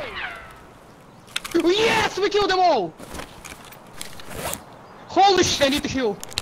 Yes! We killed them all! Holy shit, I need to heal.